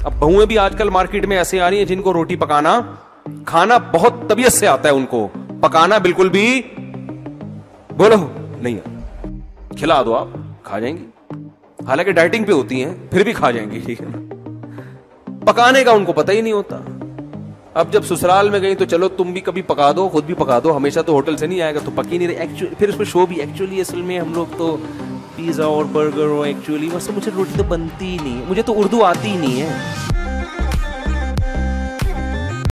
अब बहुएं भी आजकल मार्केट में ऐसे आ रही हैं जिनको रोटी पकाना खाना बहुत तबीयत से आता है, उनको पकाना बिल्कुल भी बोलो नहीं आता। खिला दो आप खा जाएंगी, हालांकि डाइटिंग पे होती हैं फिर भी खा जाएंगी, ठीक है ना। पकाने का उनको पता ही नहीं होता। अब जब ससुराल में गई तो चलो तुम भी कभी पका दो, खुद भी पका दो, हमेशा तो होटल से नहीं आएगा, तो पकी नहीं रही एक्चुअली। फिर उसमें शो भी एक्चुअली असल में हम लोग तो पिज्जा और बर्गर और एक्चुअली मुझसे मुझे रोटी तो बनती ही नहीं है, मुझे तो उर्दू आती ही नहीं है।